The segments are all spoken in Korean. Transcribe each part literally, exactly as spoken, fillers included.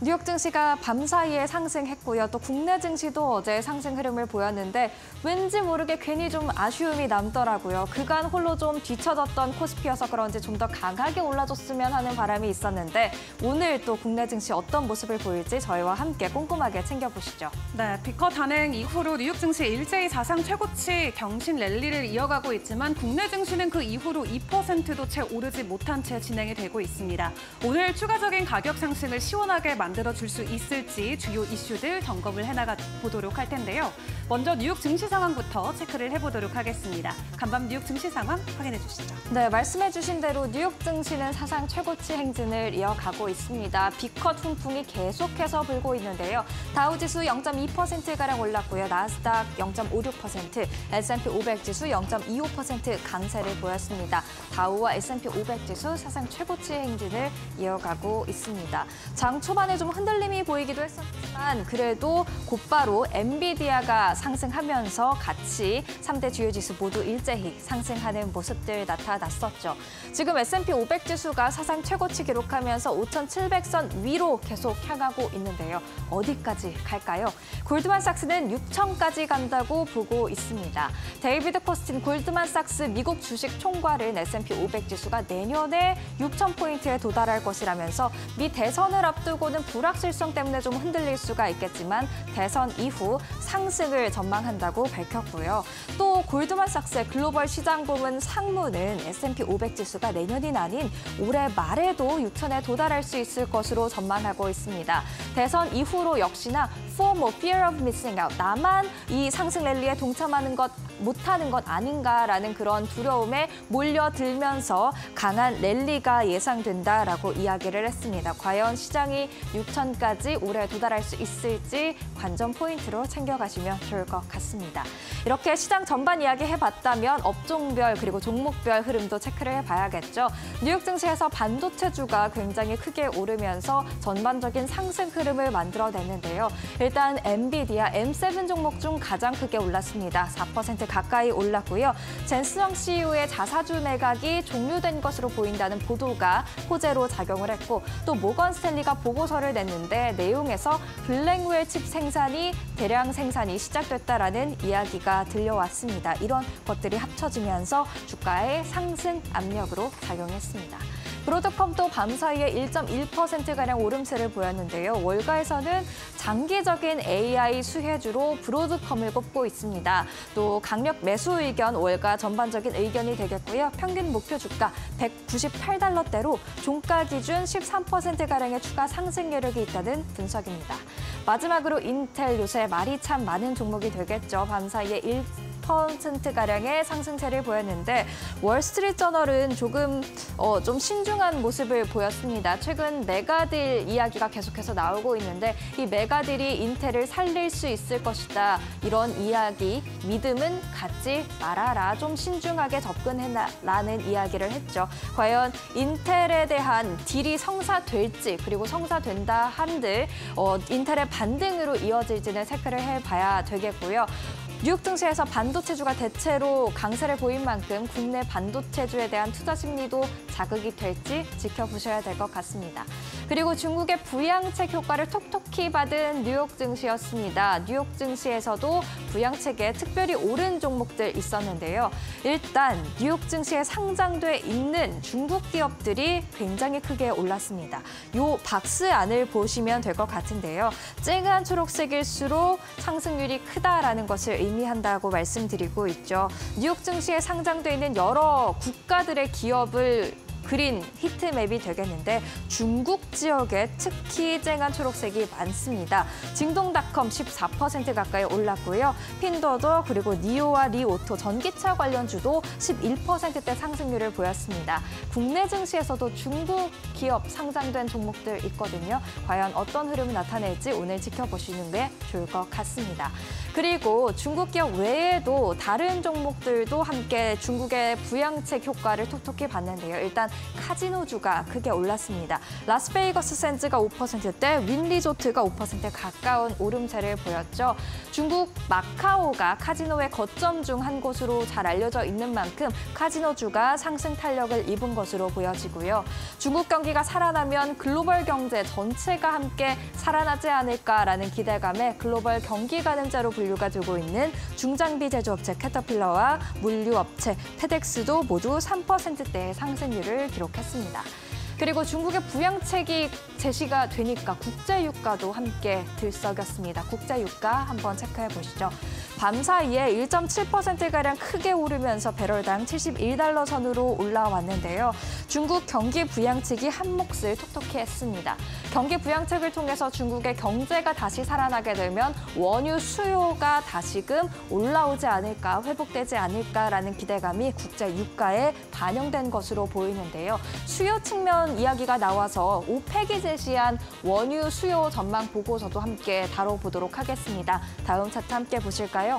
뉴욕 증시가 밤 사이에 상승했고요. 또 국내 증시도 어제 상승 흐름을 보였는데 왠지 모르게 괜히 좀 아쉬움이 남더라고요. 그간 홀로 좀 뒤처졌던 코스피여서 그런지 좀 더 강하게 올라줬으면 하는 바람이 있었는데 오늘 또 국내 증시 어떤 모습을 보일지 저희와 함께 꼼꼼하게 챙겨보시죠. 네, 비커 단행 이후로 뉴욕 증시 일제히 사상 최고치 경신 랠리를 이어가고 있지만 국내 증시는 그 이후로 이 퍼센트도 채 오르지 못한 채 진행이 되고 있습니다. 오늘 추가적인 가격 상승을 시원하게 만들어줄 수 있을지 주요 이슈들 점검을 해나가 보도록 할 텐데요. 먼저 뉴욕 증시 상황부터 체크를 해보도록 하겠습니다. 간밤 뉴욕 증시 상황 확인해 주시죠. 네, 말씀해 주신 대로 뉴욕 증시는 사상 최고치 행진을 이어가고 있습니다. 비컷 훈풍이 계속해서 불고 있는데요. 다우지수 영 점 이 퍼센트가량 올랐고요. 나스닥 영 점 오육 퍼센트, 에스 앤 피 오백 지수 영 점 이오 퍼센트 강세를 보였습니다. 다우와 에스 앤 피 오백 지수 사상 최고치 행진을 이어가고 있습니다. 장 초반에 좀 흔들림이 보이기도 했었지만 그래도 곧바로 엔비디아가 상승하면서 같이 삼 대 주요 지수 모두 일제히 상승하는 모습들 나타났었죠. 지금 에스 앤 피 오백 지수가 사상 최고치 기록하면서 오천칠백 선 위로 계속 향하고 있는데요. 어디까지 갈까요? 골드만삭스는 육천까지 간다고 보고 있습니다. 데이비드 코스틴 골드만삭스 미국 주식 총괄은 에스 앤 피 오백 지수가 내년에 육천 포인트에 도달할 것이라면서 미 대선을 앞두고는 불확실성 때문에 좀 흔들릴 수가 있겠지만 대선 이후 상승을 전망한다고 밝혔고요. 또 골드만삭스의 글로벌 시장 부문 상무는 에스 앤 피 오백 지수가 내년이 아닌 올해 말에도 육천에 도달할 수 있을 것으로 전망하고 있습니다. 대선 이후로 역시나 포모, fear of missing out, 나만 이 상승 랠리에 동참하는 것 못하는 것 아닌가라는 그런 두려움에 몰려들면서 강한 랠리가 예상된다라고 이야기를 했습니다. 과연 시장이 육천까지 올해 도달할 수 있을지 관전 포인트로 챙겨가시면 좋을 것 같습니다. 이렇게 시장 전반 이야기 해봤다면 업종별 그리고 종목별 흐름도 체크를 해봐야겠죠. 뉴욕 증시에서 반도체주가 굉장히 크게 오르면서 전반적인 상승 흐름을 만들어냈는데요. 일단 엔비디아 엠 세븐 종목 중 가장 크게 올랐습니다. 사 퍼센트 가까이 올랐고요. 젠스영 씨 이 오의 자사주 매각이 종료된 것으로 보인다는 보도가 호재로 작용을 했고 또 모건 스탠리가 보고서를 냈는데 내용에서 블랙웰 칩 생산이 대량 생산이 시작됐다라는 이야기가 들려왔습니다. 이런 것들이 합쳐지면서 주가의 상승 압력으로 작용했습니다. 브로드컴도 밤 사이에 일 점 일 퍼센트가량 오름세를 보였는데요. 월가에서는 장기적인 에이 아이 수혜주로 브로드컴을 꼽고 있습니다. 또 강력 매수 의견 월가 전반적인 의견이 되겠고요. 평균 목표 주가 백구십팔 달러대로 종가 기준 십삼 퍼센트가량의 추가 상승 여력이 있다는 분석입니다. 마지막으로 인텔 요새 말이 참 많은 종목이 되겠죠. 밤 사이에 일 퍼센트가량의 상승세를 보였는데 월스트리트저널은 조금 어, 좀 신중한 모습을 보였습니다. 최근 메가딜 이야기가 계속해서 나오고 있는데 이 메가딜이 인텔을 살릴 수 있을 것이다. 이런 이야기, 믿음은 갖지 말아라. 좀 신중하게 접근해라는 이야기를 했죠. 과연 인텔에 대한 딜이 성사될지 그리고 성사된다 한들 어, 인텔의 반등으로 이어질지는 체크를 해봐야 되겠고요. 뉴욕 증시에서 반도체주가 대체로 강세를 보인 만큼 국내 반도체주에 대한 투자 심리도 자극이 될지 지켜보셔야 될 것 같습니다. 그리고 중국의 부양책 효과를 톡톡히 받은 뉴욕 증시였습니다. 뉴욕 증시에서도 부양책에 특별히 오른 종목들 있었는데요. 일단 뉴욕 증시에 상장돼 있는 중국 기업들이 굉장히 크게 올랐습니다. 요 박스 안을 보시면 될 것 같은데요. 쨍한 초록색일수록 상승률이 크다라는 것을 의미한다고 말씀드리고 있죠. 뉴욕 증시에 상장돼 있는 여러 국가들의 기업을 그린 히트맵이 되겠는데 중국 지역에 특히 쨍한 초록색이 많습니다. 징동닷컴 십사 퍼센트 가까이 올랐고요. 핀더더 그리고 니오와 리오토 전기차 관련주도 십일 퍼센트대 상승률을 보였습니다. 국내 증시에서도 중국 기업 상장된 종목들 있거든요. 과연 어떤 흐름을 나타낼지 오늘 지켜보시는 게 좋을 것 같습니다. 그리고 중국 기업 외에도 다른 종목들도 함께 중국의 부양책 효과를 톡톡히 봤는데요. 일단 카지노주가 크게 올랐습니다. 라스베이거스 샌즈가 오 퍼센트대, 윈리조트가 오 퍼센트에 가까운 오름세를 보였죠. 중국 마카오가 카지노의 거점 중 한 곳으로 잘 알려져 있는 만큼 카지노주가 상승 탄력을 입은 것으로 보여지고요. 중국 경기가 살아나면 글로벌 경제 전체가 함께 살아나지 않을까라는 기대감에 글로벌 경기 가늠자로 분류가 되고 있는 중장비 제조업체 캐터필러와 물류업체 테덱스도 모두 삼 퍼센트대의 상승률을 기록했습니다. 그리고 중국의 부양책이 제시가 되니까 국제유가도 함께 들썩였습니다. 국제유가 한번 체크해 보시죠. 밤사이에 일 점 칠 퍼센트가량 크게 오르면서 배럴당 칠십일 달러 선으로 올라왔는데요. 중국 경기 부양책이 한 몫을 톡톡히 했습니다. 경기 부양책을 통해서 중국의 경제가 다시 살아나게 되면 원유 수요가 다시금 올라오지 않을까, 회복되지 않을까라는 기대감이 국제유가에 반영된 것으로 보이는데요. 수요 측면 이야기가 나와서 오펙이 제시한 원유 수요 전망 보고서도 함께 다뤄보도록 하겠습니다. 다음 차트 함께 보실까요?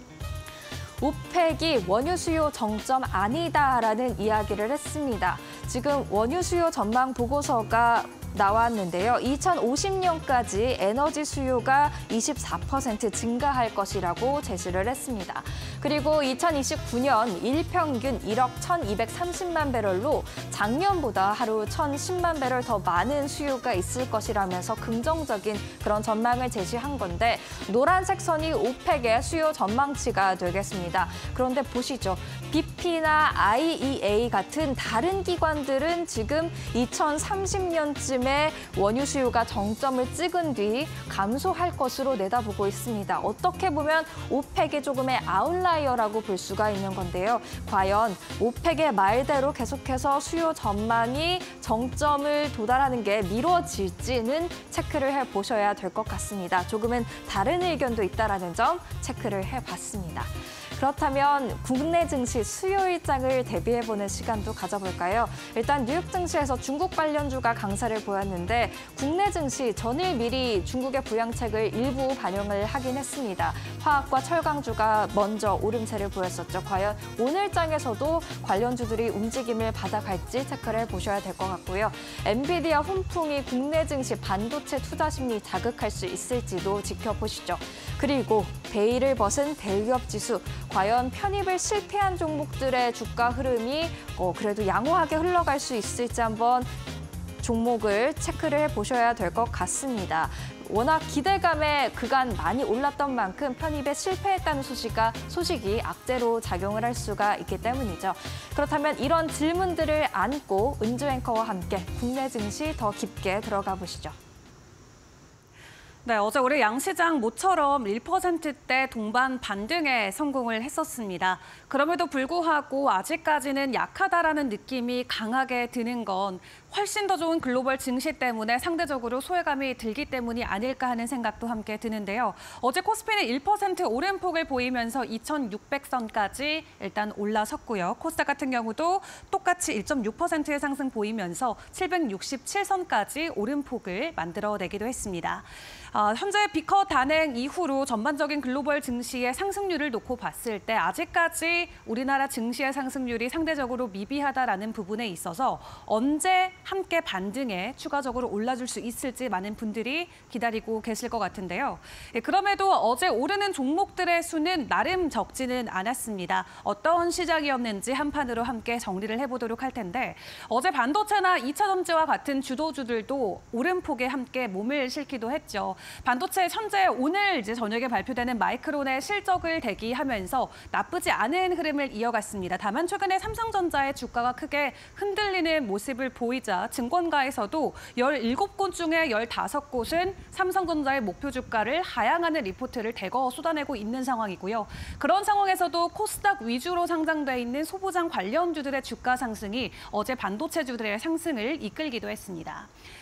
오펙이 원유 수요 정점 아니다라는 이야기를 했습니다. 지금 원유 수요 전망 보고서가 나왔는데요. 이천오십 년까지 에너지 수요가 이십사 퍼센트 증가할 것이라고 제시를 했습니다. 그리고 이천이십구 년 일평균 일억 천이백삼십만 배럴로 작년보다 하루 천십만 배럴 더 많은 수요가 있을 것이라면서 긍정적인 그런 전망을 제시한 건데 노란색 선이 오펙의 수요 전망치가 되겠습니다. 그런데 보시죠. 비피나 아이이에이 같은 다른 기관들은 지금 이천삼십 년쯤에 원유 수요가 정점을 찍은 뒤 감소할 것으로 내다보고 있습니다. 어떻게 보면 오펙이 조금의 아웃라이어라고 볼 수가 있는 건데요. 과연 오펙의 말대로 계속해서 수요 전망이 정점을 도달하는 게 미뤄질지는 체크를 해보셔야 될 것 같습니다. 조금은 다른 의견도 있다는 점 체크를 해봤습니다. 그렇다면 국내 증시 수요 일정을 대비해보는 시간도 가져볼까요? 일단 뉴욕 증시에서 중국 관련주가 강세를 보였는데 국내 증시 전일 미리 중국의 부양책을 일부 반영을 하긴 했습니다. 화학과 철강주가 먼저 오름세를 보였었죠. 과연 오늘장에서도 관련주들이 움직임을 받아갈지 체크를 해보셔야 될 것 같고요. 엔비디아 훈풍이 국내 증시 반도체 투자 심리 자극할 수 있을지도 지켜보시죠. 그리고 베일을 벗은 대기업 지수. 과연 편입을 실패한 종목들의 주가 흐름이 어, 그래도 양호하게 흘러갈 수 있을지 한번 종목을 체크를 해보셔야 될 것 같습니다. 워낙 기대감에 그간 많이 올랐던 만큼 편입에 실패했다는 소식가, 소식이 악재로 작용을 할 수가 있기 때문이죠. 그렇다면 이런 질문들을 안고 은주 앵커와 함께 국내 증시 더 깊게 들어가 보시죠. 네, 어제 우리 양시장 모처럼 일 퍼센트대 동반 반등에 성공을 했었습니다. 그럼에도 불구하고 아직까지는 약하다라는 느낌이 강하게 드는 건 훨씬 더 좋은 글로벌 증시 때문에 상대적으로 소외감이 들기 때문이 아닐까 하는 생각도 함께 드는데요. 어제 코스피는 일 퍼센트 오름폭을 보이면서 이천육백 선까지 일단 올라섰고요. 코스닥 같은 경우도 똑같이 일 점 육 퍼센트의 상승 보이면서 칠백육십칠 선까지 오름폭을 만들어내기도 했습니다. 어, 현재 비커 단행 이후로 전반적인 글로벌 증시의 상승률을 놓고 봤을 때 아직까지 우리나라 증시의 상승률이 상대적으로 미비하다라는 부분에 있어서 언제 함께 반등에 추가적으로 올라줄 수 있을지 많은 분들이 기다리고 계실 것 같은데요. 예, 그럼에도 어제 오르는 종목들의 수는 나름 적지는 않았습니다. 어떤 시장이었는지 한 판으로 함께 정리를 해보도록 할 텐데 어제 반도체나 이차 전지와 같은 주도주들도 오름폭에 함께 몸을 실기도 했죠. 반도체 현재 오늘 이제 저녁에 발표되는 마이크론의 실적을 대기하면서 나쁘지 않은 흐름을 이어갔습니다. 다만 최근에 삼성전자의 주가가 크게 흔들리는 모습을 보이자 증권가에서도 열일곱 곳 중에 열다섯 곳은 삼성전자의 목표 주가를 하향하는 리포트를 대거 쏟아내고 있는 상황이고요. 그런 상황에서도 코스닥 위주로 상장돼 있는 소부장 관련주들의 주가 상승이 어제 반도체주들의 상승을 이끌기도 했습니다.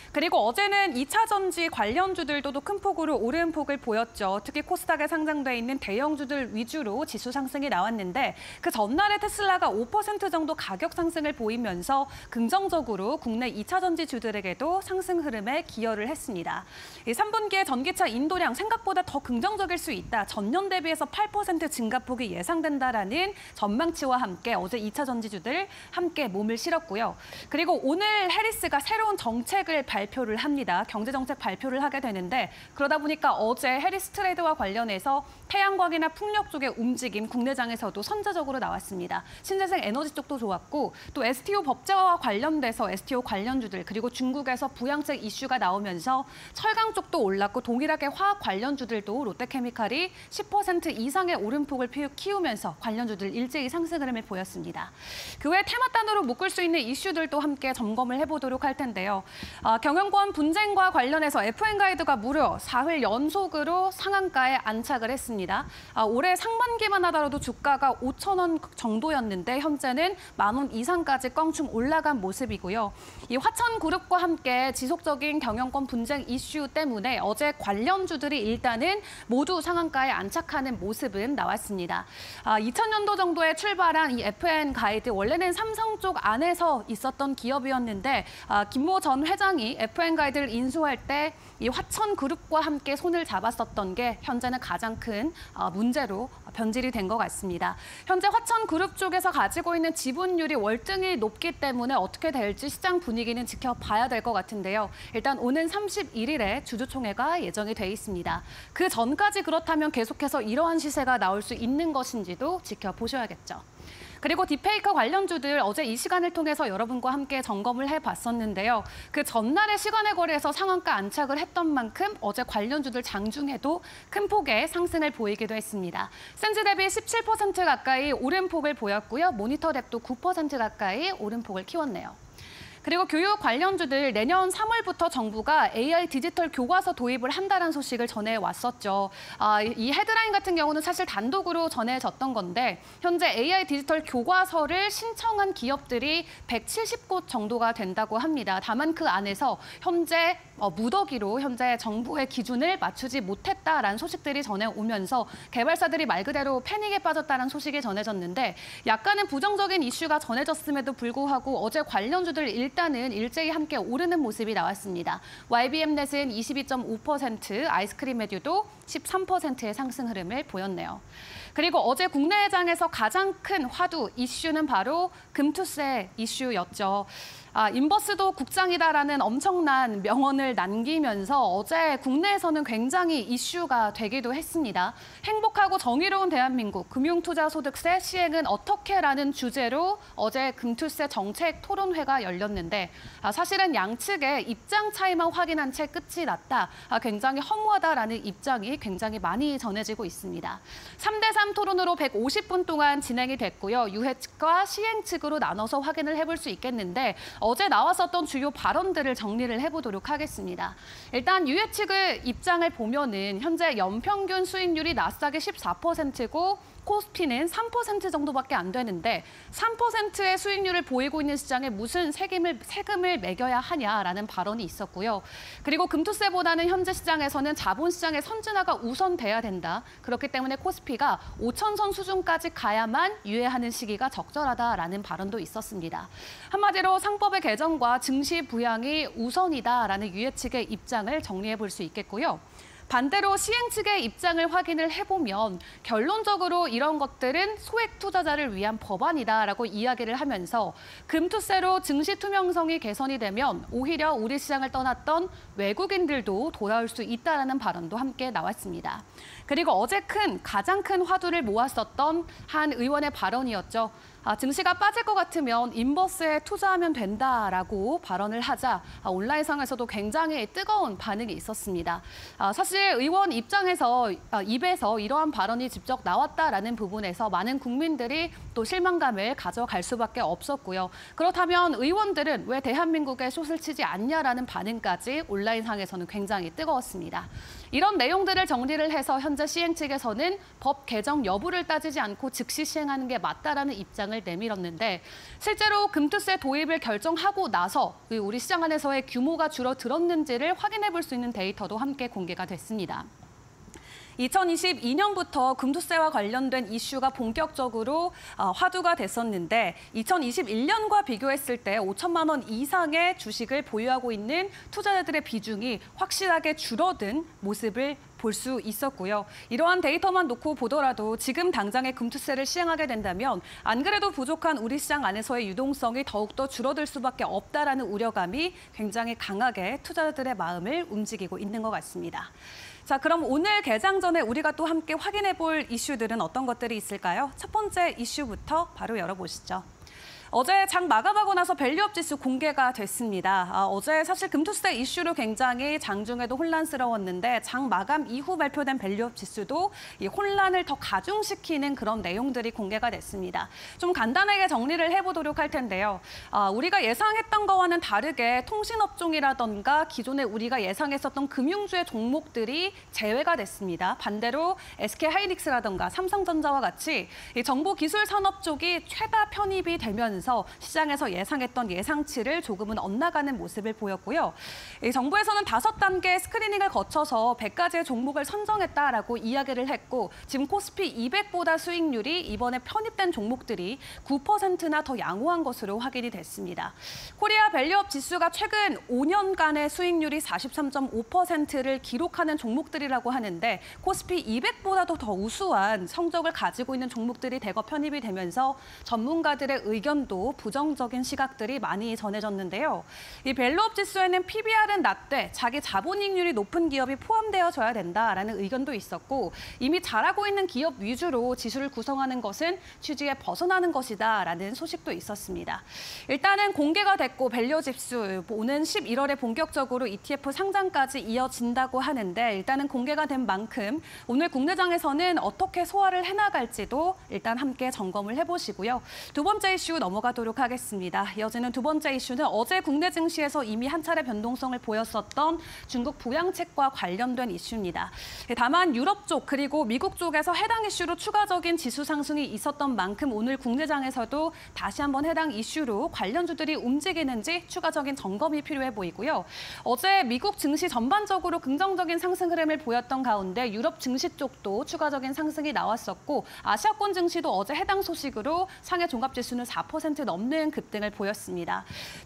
그리고 어제는 이 차 전지 관련주들도 큰 폭으로 오름폭을 보였죠. 특히 코스닥에 상장돼 있는 대형주들 위주로 지수 상승이 나왔는데 그 전날에 테슬라가 오 퍼센트 정도 가격 상승을 보이면서 긍정적으로 국내 이 차 전지주들에게도 상승 흐름에 기여를 했습니다. 삼 분기에 전기차 인도량 생각보다 더 긍정적일 수 있다. 전년 대비해서 팔 퍼센트 증가폭이 예상된다라는 전망치와 함께 어제 이 차 전지주들 함께 몸을 실었고요. 그리고 오늘 해리스가 새로운 정책을 발표를 합니다. 경제정책 발표를 하게 되는데 그러다 보니까 어제 해리스 트레이드와 관련해서 태양광이나 풍력 쪽의 움직임 국내장에서도 선제적으로 나왔습니다. 신재생 에너지 쪽도 좋았고 또 에스티오 법제화와 관련돼서 에스티오 관련주들 그리고 중국에서 부양책 이슈가 나오면서 철강 쪽도 올랐고 동일하게 화학 관련주들도 롯데케미칼이 십 퍼센트 이상의 오름폭을 키우면서 관련주들 일제히 상승 흐름을 보였습니다. 그 외 테마단으로 묶을 수 있는 이슈들도 함께 점검을 해보도록 할 텐데요. 아, 경영권 분쟁과 관련해서 에프엔가이드가 무려 사흘 연속으로 상한가에 안착을 했습니다. 아, 올해 상반기만 하더라도 주가가 오천 원 정도였는데 현재는 만 원 이상까지 껑충 올라간 모습이고요. 이 화천그룹과 함께 지속적인 경영권 분쟁 이슈 때문에 어제 관련주들이 일단은 모두 상한가에 안착하는 모습은 나왔습니다. 아, 이천 년도 정도에 출발한 이 에프엔가이드 원래는 삼성 쪽 안에서 있었던 기업이었는데 아, 김모 전 회장이 에프엔가이드를 인수할 때 이 화천그룹과 함께 손을 잡았었던 게 현재는 가장 큰 문제로 변질이 된 것 같습니다. 현재 화천그룹 쪽에서 가지고 있는 지분율이 월등히 높기 때문에 어떻게 될지 시장 분위기는 지켜봐야 될 것 같은데요. 일단 오는 삼십일 일에 주주총회가 예정이 돼 있습니다. 그 전까지 그렇다면 계속해서 이러한 시세가 나올 수 있는 것인지도 지켜보셔야겠죠. 그리고 딥페이크 관련주들 어제 이 시간을 통해서 여러분과 함께 점검을 해봤었는데요. 그 전날의 시간의 거래에서 상한가 안착을 했던 만큼 어제 관련주들 장중에도 큰 폭의 상승을 보이기도 했습니다. 센즈 대비 십칠 퍼센트 가까이 오름폭을 보였고요. 모니터랩도 구 퍼센트 가까이 오름폭을 키웠네요. 그리고 교육 관련주들 내년 삼월부터 정부가 에이아이 디지털 교과서 도입을 한다는 소식을 전해왔었죠. 아, 이 헤드라인 같은 경우는 사실 단독으로 전해졌던 건데 현재 에이아이 디지털 교과서를 신청한 기업들이 백칠십 곳 정도가 된다고 합니다. 다만 그 안에서 현재 어, 무더기로 현재 정부의 기준을 맞추지 못했다라는 소식들이 전해오면서 개발사들이 말 그대로 패닉에 빠졌다는 소식이 전해졌는데 약간은 부정적인 이슈가 전해졌음에도 불구하고 어제 관련주들 일단은 일제히 함께 오르는 모습이 나왔습니다. 와이비엠넷은 이십이 점 오 퍼센트, 아이스크림 메듀도 십삼 퍼센트의 상승 흐름을 보였네요. 그리고 어제 국내 시장에서 가장 큰 화두 이슈는 바로 금투세 이슈였죠. 아, 인버스도 국장이다라는 엄청난 명언을 남기면서 어제 국내에서는 굉장히 이슈가 되기도 했습니다. 행복하고 정의로운 대한민국, 금융투자소득세 시행은 어떻게라는 주제로 어제 금투세 정책 토론회가 열렸는데 아, 사실은 양측의 입장 차이만 확인한 채 끝이 났다. 아, 굉장히 허무하다라는 입장이 굉장히 많이 전해지고 있습니다. 삼 대 삼 토론으로 백오십 분 동안 진행이 됐고요. 유해 측과 시행 측으로 나눠서 확인을 해볼 수 있겠는데 어제 나왔었던 주요 발언들을 정리를 해보도록 하겠습니다. 일단 유해 측의 입장을 보면은 현재 연평균 수익률이 나스닥이 십사 퍼센트고 코스피는 삼 퍼센트 정도밖에 안 되는데 삼 퍼센트의 수익률을 보이고 있는 시장에 무슨 세금을, 세금을 매겨야 하냐라는 발언이 있었고요. 그리고 금투세보다는 현재 시장에서는 자본시장의 선진화가 우선돼야 된다. 그렇기 때문에 코스피가 오천 선 수준까지 가야만 유예하는 시기가 적절하다라는 발언도 있었습니다. 한마디로 상법의 개정과 증시 부양이 우선이다라는 유예 측의 입장을 정리해 볼 수 있겠고요. 반대로 시행 측의 입장을 확인을 해보면 결론적으로 이런 것들은 소액 투자자를 위한 법안이다라고 이야기를 하면서 금투세로 증시 투명성이 개선이 되면 오히려 우리 시장을 떠났던 외국인들도 돌아올 수 있다라는 발언도 함께 나왔습니다. 그리고 어제 큰 가장 큰 화두를 모았었던 한 의원의 발언이었죠. 아, 증시가 빠질 것 같으면 인버스에 투자하면 된다라고 발언을 하자 아, 온라인상에서도 굉장히 뜨거운 반응이 있었습니다. 아, 사실 의원 입장에서 아, 입에서 이러한 발언이 직접 나왔다라는 부분에서 많은 국민들이 또 실망감을 가져갈 수밖에 없었고요. 그렇다면 의원들은 왜 대한민국에 숏을 치지 않냐라는 반응까지 온라인상에서는 굉장히 뜨거웠습니다. 이런 내용들을 정리를 해서 현재 시행 측에서는 법 개정 여부를 따지지 않고 즉시 시행하는 게 맞다라는 입장을 시장을 내밀었는데 실제로 금투세 도입을 결정하고 나서 우리 시장 안에서의 규모가 줄어들었는지를 확인해 볼 수 있는 데이터도 함께 공개가 됐습니다. 이천이십이 년부터 금투세와 관련된 이슈가 본격적으로 화두가 됐었는데 이천이십일 년과 비교했을 때 오천만 원 이상의 주식을 보유하고 있는 투자자들의 비중이 확실하게 줄어든 모습을 볼 수 있었고요. 이러한 데이터만 놓고 보더라도 지금 당장의 금투세를 시행하게 된다면 안 그래도 부족한 우리 시장 안에서의 유동성이 더욱더 줄어들 수밖에 없다라는 우려감이 굉장히 강하게 투자자들의 마음을 움직이고 있는 것 같습니다. 자, 그럼 오늘 개장 전에 우리가 또 함께 확인해 볼 이슈들은 어떤 것들이 있을까요? 첫 번째 이슈부터 바로 열어보시죠. 어제 장 마감하고 나서 밸류업 지수 공개가 됐습니다. 아, 어제 사실 금투세 이슈로 굉장히 장중에도 혼란스러웠는데 장 마감 이후 발표된 밸류업 지수도 이 혼란을 더 가중시키는 그런 내용들이 공개가 됐습니다. 좀 간단하게 정리를 해보도록 할 텐데요. 아, 우리가 예상했던 거와는 다르게 통신업종이라던가 기존에 우리가 예상했었던 금융주의 종목들이 제외가 됐습니다. 반대로 에스케이하이닉스라던가 삼성전자와 같이 이 정보기술 산업 쪽이 최다 편입이 되면서 시장에서 예상했던 예상치를 조금은 엇나가는 모습을 보였고요. 이 정부에서는 다섯 단계 스크리닝을 거쳐서 백 가지의 종목을 선정했다라고 이야기를 했고 지금 코스피 이백보다 수익률이 이번에 편입된 종목들이 구 퍼센트나 더 양호한 것으로 확인이 됐습니다. 코리아 밸류업 지수가 최근 오 년간의 수익률이 사십삼 점 오 퍼센트를 기록하는 종목들이라고 하는데 코스피 이백보다도 더 우수한 성적을 가지고 있는 종목들이 대거 편입이 되면서 전문가들의 의견 도 부정적인 시각들이 많이 전해졌는데요. 이 밸류업 지수에는 피비알은 낮되 자기 자본이익률이 높은 기업이 포함되어져야 된다라는 의견도 있었고 이미 잘하고 있는 기업 위주로 지수를 구성하는 것은 취지에 벗어나는 것이다라는 소식도 있었습니다. 일단은 공개가 됐고 밸류업 지수 오는 십일월에 본격적으로 이티에프 상장까지 이어진다고 하는데 일단은 공개가 된 만큼 오늘 국내장에서는 어떻게 소화를 해나갈지도 일단 함께 점검을 해보시고요. 두 번째 이슈 넘어 넘어가도록 하겠습니다. 이어지는 두 번째 이슈는 어제 국내 증시에서 이미 한 차례 변동성을 보였었던 중국 부양책과 관련된 이슈입니다. 다만 유럽 쪽 그리고 미국 쪽에서 해당 이슈로 추가적인 지수 상승이 있었던 만큼 오늘 국내장에서도 다시 한번 해당 이슈로 관련주들이 움직이는지 추가적인 점검이 필요해 보이고요. 어제 미국 증시 전반적으로 긍정적인 상승 흐름을 보였던 가운데 유럽 증시 쪽도 추가적인 상승이 나왔었고 아시아권 증시도 어제 해당 소식으로 상해 종합지수는 사 퍼센트 넘는 급등을 보였습니다.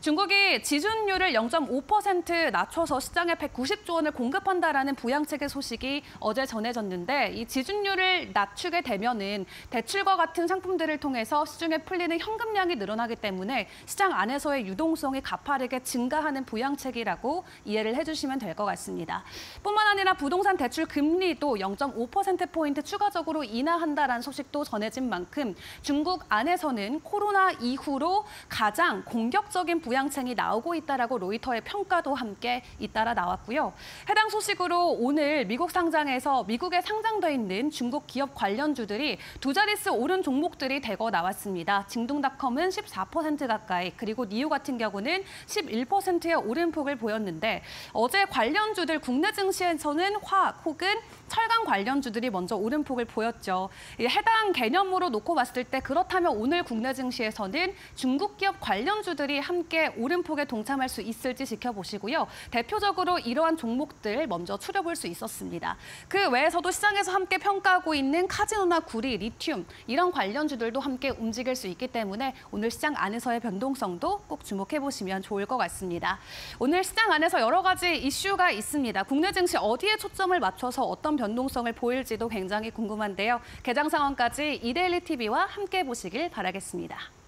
중국이 지준율을 영 점 오 퍼센트 낮춰서 시장에 백구십조 원을 공급한다라는 부양책의 소식이 어제 전해졌는데 이 지준율을 낮추게 되면은 대출과 같은 상품들을 통해서 시중에 풀리는 현금량이 늘어나기 때문에 시장 안에서의 유동성이 가파르게 증가하는 부양책이라고 이해를 해주시면 될 것 같습니다. 뿐만 아니라 부동산 대출 금리도 영 점 오 퍼센트 포인트 추가적으로 인하한다라는 소식도 전해진 만큼 중국 안에서는 코로나 이후로 가장 공격적인 부양책이 나오고 있다라고 로이터의 평가도 함께 잇따라 나왔고요. 해당 소식으로 오늘 미국 상장에서 미국에 상장돼 있는 중국 기업 관련주들이 두 자릿수 오른 종목들이 대거 나왔습니다. 징동닷컴은 십사 퍼센트 가까이 그리고 니우 같은 경우는 십일 퍼센트의 오름폭을 보였는데 어제 관련주들 국내 증시에서는 화학 혹은 철강 관련주들이 먼저 오름폭을 보였죠. 해당 개념으로 놓고 봤을 때 그렇다면 오늘 국내 증시에서는 중국 기업 관련주들이 함께 오름폭에 동참할 수 있을지 지켜보시고요. 대표적으로 이러한 종목들 먼저 추려볼 수 있었습니다. 그 외에서도 시장에서 함께 평가하고 있는 카지노나 구리, 리튬 이런 관련주들도 함께 움직일 수 있기 때문에 오늘 시장 안에서의 변동성도 꼭 주목해보시면 좋을 것 같습니다. 오늘 시장 안에서 여러 가지 이슈가 있습니다. 국내 증시 어디에 초점을 맞춰서 어떤 변동성을 보일지도 굉장히 궁금한데요. 개장 상황까지 이데일리 티비와 함께 보시길 바라겠습니다.